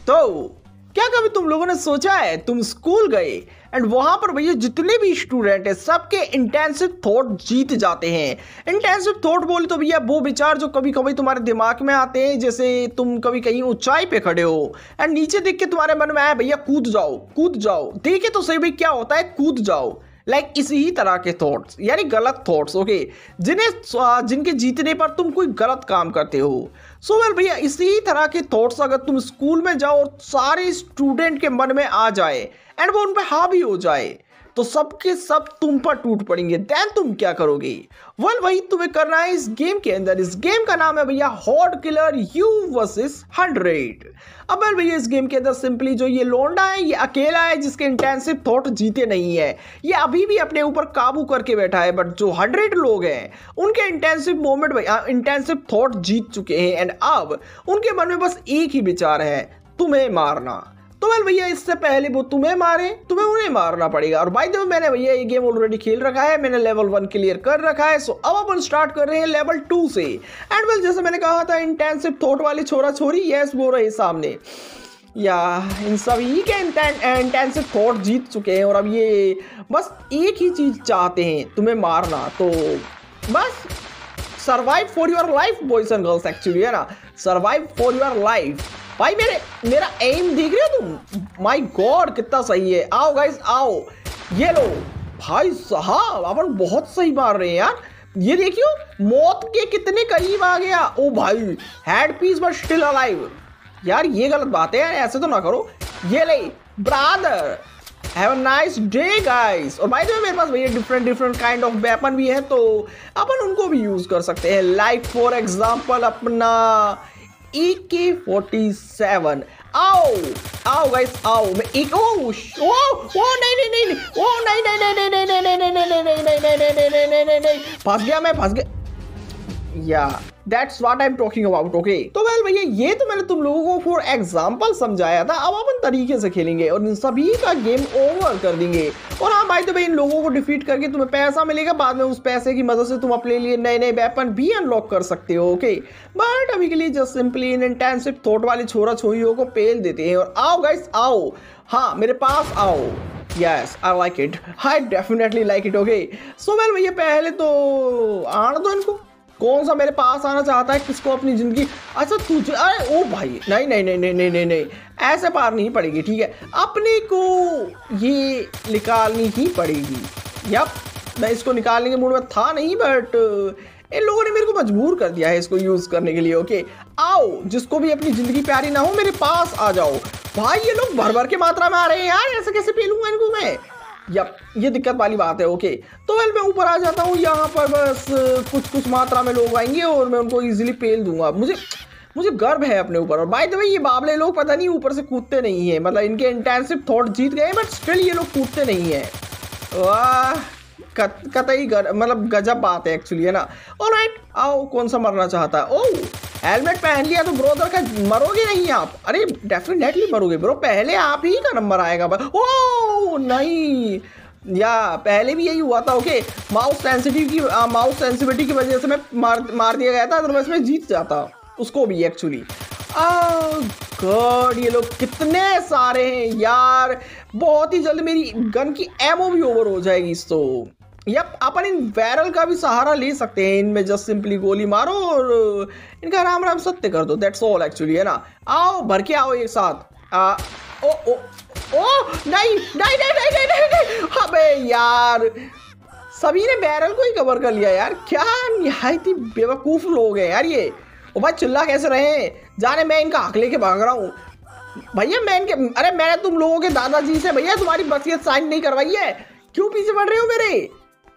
तो क्या कभी तुम लोगों ने सोचा है तुम स्कूल गए एंड वहां पर भैया जितने भी स्टूडेंट हैं सबके इंटेंसिव थॉट जीत जाते हैं। इंटेंसिव थॉट बोले तो भैया वो विचार जो कभी कभी तुम्हारे दिमाग में आते हैं, जैसे तुम कभी कहीं ऊंचाई पे खड़े हो एंड नीचे देख के तुम्हारे मन में आया भैया कूद जाओ कूद जाओ, देखे तो सही भाई क्या होता है कूद जाओ। लाइक इसी ही तरह के थॉट्स यानी गलत थॉट्स, ओके, जिनके जीतने पर तुम कोई गलत काम करते हो। सो वेल भैया इसी तरह के थॉट्स अगर तुम स्कूल में जाओ और सारे स्टूडेंट के मन में आ जाए एंड वो उन पर हावी हो जाए तो सबके सब तुम पर टूट पड़ेंगे। देन तुम क्या करोगे? वेल वही तुम्हें करना है इस गेम के अंदर। इस गेम का नाम है भैया हॉट किलर यू वर्सेस 100। अब वेल भैया इस गेम के अंदर सिंपली जो ये लोंडा है ये अकेला है जिसके इंटेंसिव थॉट जीते नहीं है। ये अभी भी अपने ऊपर काबू करके बैठा है, बट जो 100 लोग हैं उनके इंटेंसिव थॉट जीत चुके हैं एंड अब उनके मन में बस एक ही विचार है, तुम्हें मारना। तो वेल भैया इससे पहले वो तुम्हें मारे तुम्हें उन्हें मारना पड़ेगा। और बाय द वे मैंने भैया ये गेम ऑलरेडी खेल रखा है, मैंने लेवल 1 क्लियर कर रखा है। सो अब अपन स्टार्ट कर रहे हैं लेवल 2 से। एंड वेल जैसे मैंने कहा था इंटेंसिव थॉट वाले छोरा छोरी यस वो रहे सामने, या इन सभी के इंटेंसिव थॉट जीत चुके हैं और अब ये बस एक ही चीज चाहते हैं, तुम्हें मारना। तो बस survive for your life boys and girls, actually है ना, सर्वाइव फॉर योर लाइफ। भाई मेरा एम देख रहे हो तुम? माय गॉड कितना सही है। आओ गाइस आओ, ये लो भाई साहब अपन बहुत सही मार रहे हैं यार। ये देखियो मौत के कितने करीब आ गया। ओ भाई head piece but still alive. यार ये गलत बात है यार, ऐसे तो ना करो। ये ले brother, have a nice day guys. और भाई मेरे पास भैया डिफरेंट काइंड ऑफ वेपन भी है तो अपन उनको भी यूज कर सकते हैं। लाइक फॉर एग्जांपल अपना AK-47। आओ आओ गाइस आओ। मैं एक ओ नहीं फंस गया, मैं फंस गया। या that's what I am talking about, okay. तो वेल भैया ये तो मैंने तुम लोगों को फॉर एग्जांपल समझाया था, अब अपन तरीके से खेलेंगे और इन सभी का गेम ओवर कर देंगे। और हाँ भाई तो भाई इन लोगों को डिफीट करके तुम्हें पैसा मिलेगा, बाद में उस पैसे की मदद से तुम अपने लिए नए नए वेपन भी अनलॉक कर सकते हो, ओके। बट अभी के लिए just simply in intensive thought वाली छोरा छोरियों को पेल देते हैं। और आओ गाइस आओ, हाँ मेरे पास आओ। Yes, I like it. I definitely like it, okay. So well भैया पहले तो आने दो इनको, कौन सा मेरे पास आना चाहता है, किसको अपनी जिंदगी। अच्छा तुझे, अरे ओ भाई नहीं नहीं नहीं नहीं नहीं नहीं नहीं ऐसे पार नहीं पड़ेगी, ठीक है। अपने को ये निकालनी ही पड़ेगी। यप मैं इसको निकालने के मूड में था नहीं, बट इन लोगों ने मेरे को मजबूर कर दिया है इसको यूज करने के लिए, ओके। आओ जिसको भी अपनी जिंदगी प्यारी ना हो मेरे पास आ जाओ। भाई ये लोग भर भर के मात्रा में आ रहे हैं यार, ऐसे कैसे पेलूंगा इनको मैं। यप ये दिक्कत वाली बात है, ओके। तो वेल मैं ऊपर आ जाता हूँ, यहाँ पर बस कुछ मात्रा में लोग आएंगे और मैं उनको इजीली पेल दूंगा। मुझे गर्व है अपने ऊपर। और बाय द वे ये बाबले लोग पता नहीं ऊपर से कूदते नहीं है, मतलब इनके इंटेंसिव थॉट जीत गए बट स्टिल ये लोग कूदते नहीं है। वाह कतई मतलब गजब बात है एक्चुअली, है ना। ऑलराइट आओ कौन सा मरना चाहता है। ओह हेलमेट पहन लिया तो ब्रोदर का मरोगे नहीं आप? अरे डेफिनेटली मरोगे ब्रो, पहले आप ही का नंबर आएगा। ओह नहीं या पहले भी यही हुआ था, ओके। माउस सेंसिटिविटी की वजह से मैं मार दिया गया था, अदरवाइज मैं जीत जाता उसको भी एक्चुअली। गॉड ये लोग कितने सारे हैं यार, बहुत ही जल्द मेरी गन की एमओ भी ओवर हो जाएगी। तो यप अपन इन बैरल का भी सहारा ले सकते हैं, इनमें जस्ट सिंपली गोली मारो और इनका राम राम सत्य कर दो, दैट्स ऑल एक्चुअली, है ना। आओ भर के आओ एक साथ। ओ ओ ओ नहीं नहीं नहीं नहीं नहीं नहीं, नहीं। अबे यार सभी ने बैरल को ही कवर कर लिया यार, क्या निहायती बेवकूफ लोग हैं यार ये। ओ भाई चिल्ला कैसे रहे, जाने मैं इनका हक लेके भाग रहा हूँ भैया। अरे मैंने तुम लोगों के दादाजी से भैया तुम्हारी वसीयत साइन नहीं करवाई है, क्यों पीछे पड़ रहे हो मेरे।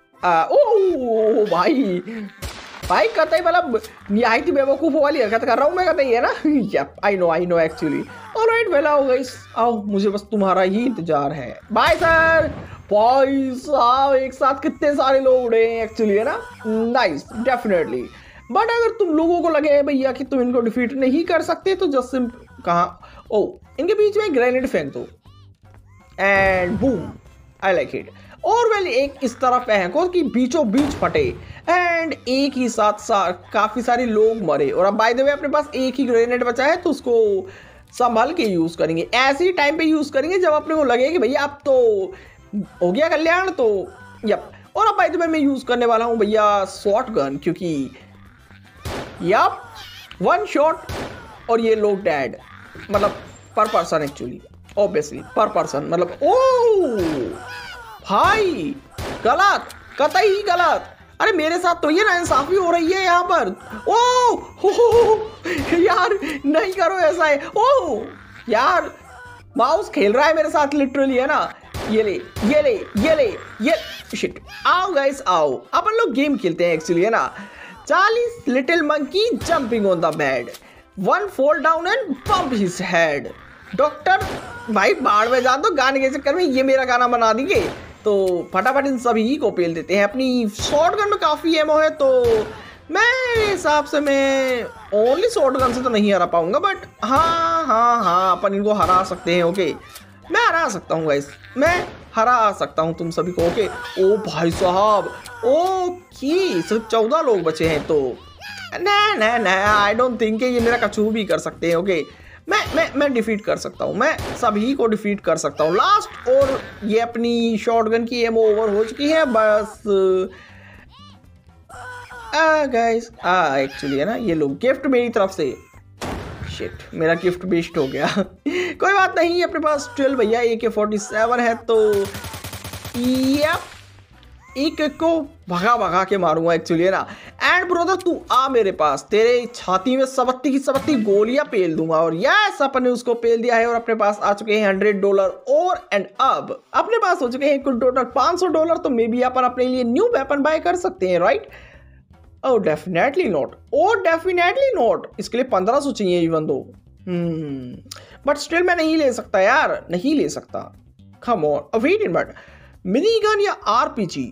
ओ भाई कतई मतलब निहायती बेवकूफों वाली हरकत कर रहा हूँ मैं कतई, है ना। Yup I know actually. Alright well आओ गाइस आओ, मुझे बस तुम्हारा ही इंतजार है। Bye sir. भाई साहब एक साथ कितने सारे लोग उड़े हैं एक्चुअली, है ना। Nice definitely. बट अगर तुम लोगों को लगे भैया कि तुम इनको डिफीट नहीं कर सकते तो जस्ट सिंपल कहाँ ओ इनके बीच में ग्रेनेड फेंक दो and boom, I like it. और वेल एक इस तरह फेंको कि बीचों बीच फटे एंड एक ही साथ काफी सारे लोग मरे। और अब बाय द वे अपने पास एक ही ग्रेनेड बचा है तो उसको संभल के यूज करेंगे, ऐसे ही टाइम पे यूज करेंगे जब अपने को लगे कि भैया अब तो हो गया कल्याण। तो यप, और अब भाई तो मैं यूज करने वाला हूँ भैया शॉटगन, क्योंकि यप 1 शॉट और ये लोग डेड, मतलब पर पर्सन एक्चुअली, ऑब्वियसली पर पर्सन, मतलब ओ भाई गलत, कतई गलत। अरे मेरे साथ तो ये नाइंसाफी हो रही है यहाँ पर। ओ हो, यार नहीं करो ऐसा है। ओ यार माउस खेल रहा है मेरे साथ लिटरली, है ना। ये ले ये ले ये ले ये शिट। आओ गाइस आओ, अपन लोग गेम खेलते हैं एक्चुअली, है ना। 40 little monkey jumping on the bed, 1 fall down and bump his head। Doctor भाई बाढ़ में जा, तो गाने के चक्कर में ये मेरा गाना बना देंगे, तो फटाफट इन सभी को पेल देते हैं। अपनी शॉटगन में काफ़ी एमो है, तो मेरे हिसाब से मैं ओनली शॉटगन से तो नहीं हरा पाऊंगा, बट हाँ अपन इनको हरा सकते हैं। ओके मैं हरा सकता हूँ गाइस, मैं हरा सकता हूँ तुम सभी को। ओके ओ भाई साहब, ओके सिर्फ 14 लोग बचे हैं, तो ना आई डोंट थिंक ये मेरा कछू भी कर सकते हैं। ओके मैं डिफीट कर सकता हूँ, मैं सभी को डिफीट कर सकता हूँ लास्ट। और ये अपनी शॉटगन की एमो ओवर हो चुकी है बस। गाइस एक्चुअली है ना, ये लोग गिफ्ट मेरी तरफ से, शिट मेरा गिफ्ट वेस्ट हो गया। कोई बात नहीं, अपने पास 12 भैया AK-47 है, तो यप एक को भगा के मारूंगा एक्चुअली, है ना। एंड ब्रदर तू आ मेरे पास, तेरे छाती में सबत्ती की सबत्ती गोलियां पेल दूंगा। और यस अपन ने उसको पेल दिया है, और अपने पास आ चुके हैं $100 और। एंड अब अपने पास हो चुके हैं कुल टोटल $500, तो मे बी अपन अपने लिए न्यू वेपन बाय कर सकते हैं, right. Oh definitely not, oh definitely not, इसके लिए 1500 चाहिए इवन दो। बट स्टिल मैं नहीं ले सकता यार, नहीं ले सकता। Come on wait in, but mini gun या RPG?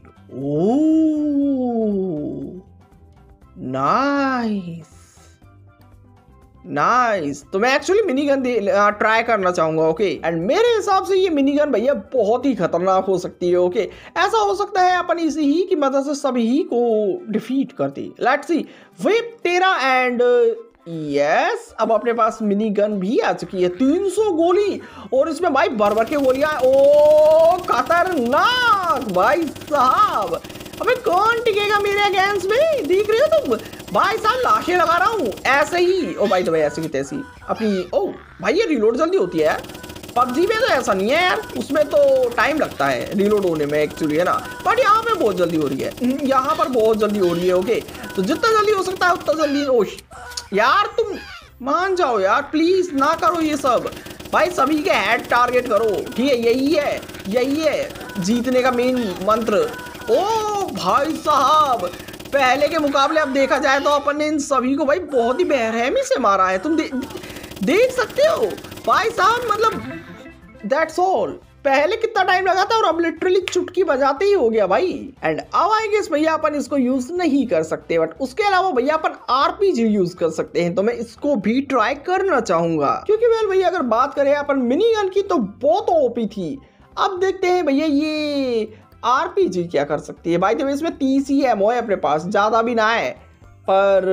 नाइस, तो मैं एक्चुअली मिनी गन ट्राई करना चाहूंगा। ओके एंड मेरे हिसाब से ये मिनी गन भैया बहुत ही खतरनाक हो सकती है। ओके ऐसा हो सकता है अपन इसी ही की मदद से सभी को डिफीट करते। Let's see wave 13 and yes अब अपने पास मिनी गन भी आ चुकी है, 300 गोली, और इसमें भाई भर के गोलियां। ओ खतरनाक भाई साहब, अबे कौन टिकेगा मेरे अगेंस्ट में, देख रहे हो तुम भाई साहब, लाशें लगा रहा हूँ ऐसे ही। ओ भाई तो भाई ऐसे की तैसी अपनी। ओ भाई ये रिलोड जल्दी होती है यार, PUBG में तो ऐसा नहीं है यार, उसमें तो टाइम लगता है रिलोड होने में एक्चुअली, है ना। बट यहाँ पे बहुत जल्दी हो रही है, यहाँ पर बहुत जल्दी हो रही है। ओके तो जितना जल्दी हो सकता है उतना जल्दी। ओ यार तुम मान जाओ यार, प्लीज ना करो ये सब भाई, सभी के हेड टारगेट करो, ठीक है। यही है जीतने का मेन मंत्र। ओ भाई साहब पहले के मुकाबले अब देखा जाए तो अपन ने इन सभी को भाई बहुत ही बेरहमी से मारा है, तुम देख सकते हो भाई साहब, मतलब दैट्स ऑल। पहले कितना टाइम लगा था और अब लिटरली चुटकी बजाते ही हो गया भाई। एंड अब आई गेस भैया अपन इसको यूज नहीं कर सकते, बट उसके अलावा भैया अपन RPG यूज कर सकते हैं, तो मैं इसको भी ट्राई करना चाहूंगा। क्योंकि वेल भैया अगर बात करें अपन मिनी गन की तो बहुत OP थी। अब देखते हैं भैया ये RPG क्या कर सकती है। भाई तो इसमें 30 ही एमओ है अपने पास, ज्यादा भी ना है, पर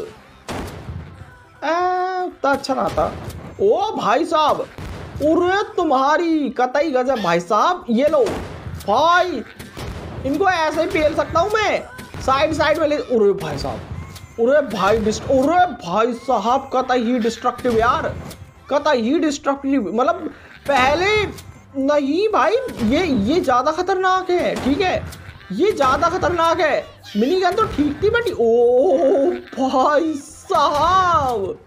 उतना अच्छा ना था। ओ भाई साहब, उरे तुम्हारी कतई गजब भाई साहब, ये लो भाई, इनको ऐसे ही पेल सकता हूं मैं, साइड में ले। उरे भाई साहब, उरे भाई साहब कतई ही डिस्ट्रक्टिव यार, कतई ही डिस्ट्रक्टिव, मतलब पहले नहीं भाई, ये ज्यादा खतरनाक है, ठीक है, ये ज्यादा खतरनाक है। मिनी गन तो ठीक थी बट ओ भाई साहब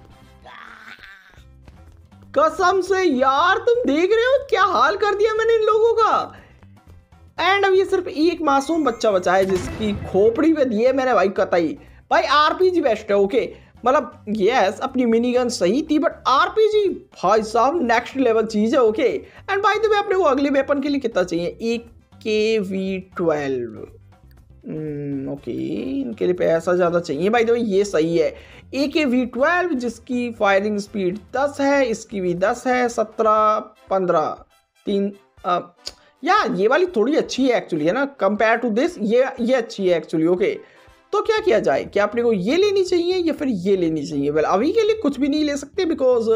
कसम से यार, तुम देख रहे हो क्या हाल कर दिया मैंने इन लोगों का। एंड अब ये सिर्फ एक मासूम बच्चा बचा है जिसकी खोपड़ी पे दिए मैंने भाई कतई। भाई RPG बेस्ट है। ओके मतलब यस अपनी मिनी गन सही थी, बट RPG भाई साहब नेक्स्ट लेवल चीज है। ओके एंड भाई तो अपने को अगले वेपन के लिए कितना चाहिए, AK-V12। ओके इनके लिए पैसा ज़्यादा चाहिए भाई, तो ये सही है। AK-V12 जिसकी फायरिंग स्पीड 10 है, इसकी भी 10 है, 17, 15, 3 यार ये वाली थोड़ी अच्छी है एक्चुअली, है ना, कंपेयर टू दिस ये अच्छी है एक्चुअली। ओके तो क्या किया जाए, क्या अपने को ये लेनी चाहिए या फिर ये लेनी चाहिए? वेल अभी के लिए कुछ भी नहीं ले सकते because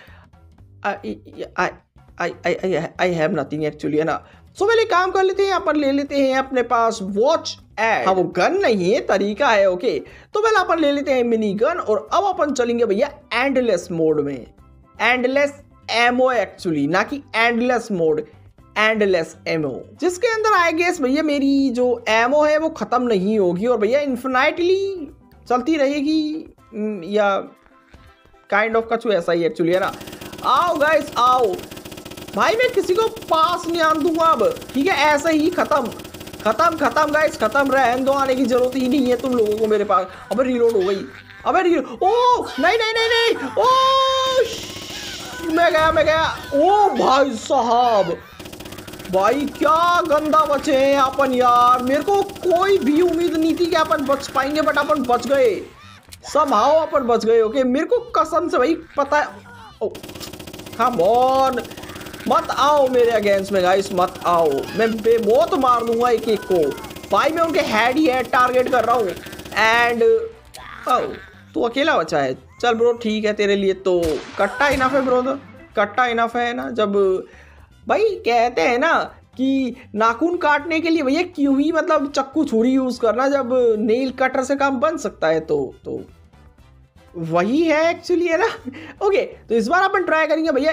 I have nothing actually, है ना। सो पहले काम कर लेते हैं, अपन ले लेते हैं अपने पास वॉच एड। हाँ वो गन नहीं है, तरीका है, ओके। तो पहले अपन ले लेते हैं मिनी गन और अब अपन चलेंगे भैया एंडलेस मोड में। एंडलेस एमओ एक्चुअली, ना कि एंडलेस मोड, एंडलेस एमओ, जिसके अंदर आई गेस भैया मेरी जो एमओ है वो खत्म नहीं होगी और भैया इन्फिनाइटली चलती रहेगी या काइंड ऑफ कुछ ऐसा ही एक्चुअली, है ना। आओ गाइस आओ भाई, मैं किसी को पास नहीं आने दूंगा अब, ठीक है। ऐसे ही खत्म खत्म खत्म गाइस, खत्म। रहने दो, आने की जरूरत ही नहीं है तुम लोगों को मेरे पास। अबे रीलोड हो गई, अबे ओ नहीं नहीं नहीं नहीं, ओ मैं गया। ओ भाई साहब, भाई क्या गंदा बचे हैं अपन यार। मेरे को कोई भी उम्मीद नहीं थी कि अपन बच पाएंगे, बट अपन बच गए, समहाउ अपन बच गए, ओके। मेरे को कसम से भाई पता है। ओ कम ऑन, मत आओ मेरे अगेंस्ट में गाइस, मत आओ। मैं बेमौत मार दूंगा एक एक को भाई। मैं उनके हेड ही हेड टारगेट कर रहा हूँ एंड तू अकेला बचा है। चल ब्रो ठीक है, तेरे लिए तो कट्टा इनफ है ब्रो, कट्टा इनफ है ना। जब भाई कहते हैं ना कि नाखून काटने के लिए भैया क्यों ही मतलब चक्कू छुरी यूज़ करना, जब नेल कटर से काम बन सकता है तो वही है एक्चुअली, है ना। ओके तो इस बार अपन ट्राई करेंगे भैया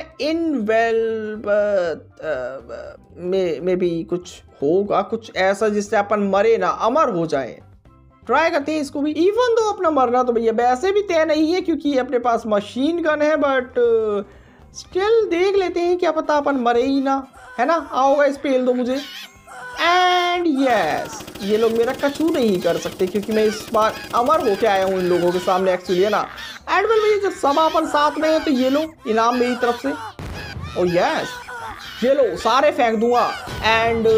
में भी कुछ होगा, कुछ ऐसा जिससे अपन मरे ना, अमर हो जाए। ट्राई करते हैं इसको भी। इवन दो अपना मरना तो भैया वैसे भी तय नहीं है क्योंकि अपने पास मशीन गन है, बट स्टिल देख लेते हैं, क्या पता अपन मरे ही ना, है ना। आओगा इस पेल दो मुझे एंड यस, ये लोग मेरा कछू नहीं कर सकते क्योंकि मैं इस बार अमर होके आया हूँ इन लोगों के सामने एक्चुअली, है ना। एंड वेल भैया जब सब अपन साथ में है तो ये लो इनाम मेरी तरफ से। ओ यस, ये लो सारे फेंक दूंगा and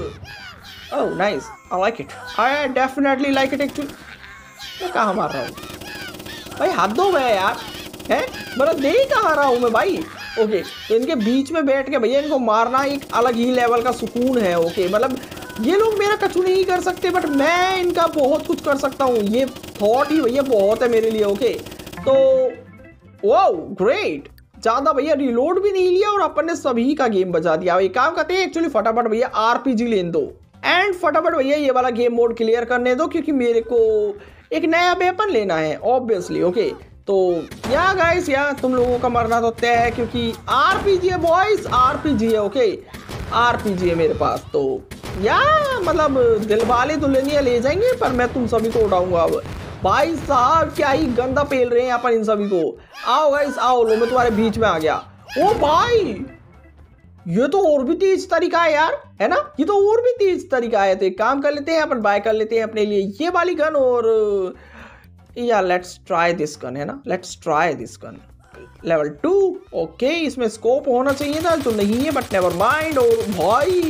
oh nice, I like it, I definitely like it actually. मैं कहाँ मार रहा हूँ भाई, हाथ दो मैं यार, है मतलब दे ही कहाँ रहा हूँ मैं भाई। ओके तो इनके बीच में बैठ के भैया इनको मारना एक अलग ही लेवल का सुकून है, ओके। मतलब ये लोग मेरा कछु नहीं कर सकते बट मैं इनका बहुत कुछ कर सकता हूँ, ये थॉट ही भैया बहुत है मेरे लिए, ओके। तो वाओ ग्रेट, ज़्यादा भैया रिलोड भी नहीं लिया और अपन ने सभी का गेम बचा दिया। एक काम करते हैं एक्चुअली, फटाफट भैया आरपीजी लेने दो एंड फटाफट भैया ये वाला गेम मोड क्लियर करने दो क्योंकि मेरे को एक नया वेपन लेना है ऑब्वियसली, ओके। तो या गाइस या तुम लोगों का मरना तो तय है क्योंकि आरपीजी है बॉयज, आरपीजी है, ओके। आरपीजी है मेरे पास, तो या मतलब दिलवाले दुल्हनिया ले जाएंगे पर मैं तुम सभी को उठाऊंगा अब। भाई साहब क्या ही गंदा पेल रहे हैं अपन इन सभी को। आओ गाइस आओ, लो मैं तुम्हारे बीच में आ गया। ओ भाई ये तो और भी तेज तरीका है यार, है ना, ये तो और भी तेज तरीका है। तो एक काम कर लेते हैं अपन, बाय कर लेते हैं अपने लिए ये वाली गन और या लेट्स ट्राई दिस गन, है ना, let's try this gun level 2, okay. इसमें स्कोप होना चाहिए था जो नहीं है बट नेवर माइंड। और भाई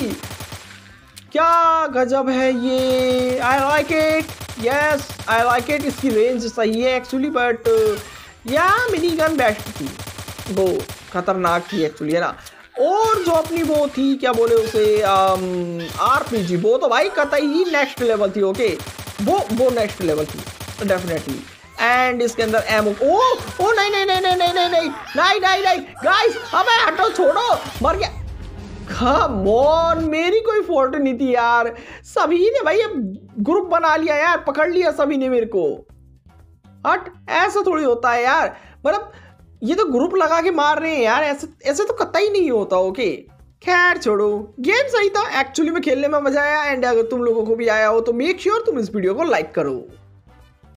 क्या गजब है ये, I like it, yes I like it. इसकी रेंज सही है एक्चुअली बट या मिनी गन बेस्ट थी, वो खतरनाक थी एक्चुअली, है ना। और जो अपनी वो थी क्या बोले उसे आरपीजी, वो तो भाई कतई ही नेक्स्ट लेवल थी, ओके। वो नेक्स्ट लेवल थी डेफिनेटली। एंड इसके अंदर एमओ, ओ नहीं नहीं नहीं नहीं नहीं नहीं नहीं नहीं नहीं नहीं गाइस, अबे हटो छोड़ो, मर गया। कम ऑन, मेरी कोई फॉल्ट नहीं थी यार, सभी ने भाई अब ग्रुप बना लिया यार, पकड़ लिया सभी ने मेरे को। हट, ऐसा थोड़ी होता है यार, मतलब ये तो ग्रुप लगा के मार रहे हैं यार, ऐसे तो कतई नहीं होता, ओके। खैर छोड़ो, गेम सही था एक्चुअली में, खेलने में मजा आया। एंड अगर तुम लोगों को भी आया हो तो मेक श्योर तुम इस वीडियो को लाइक करो।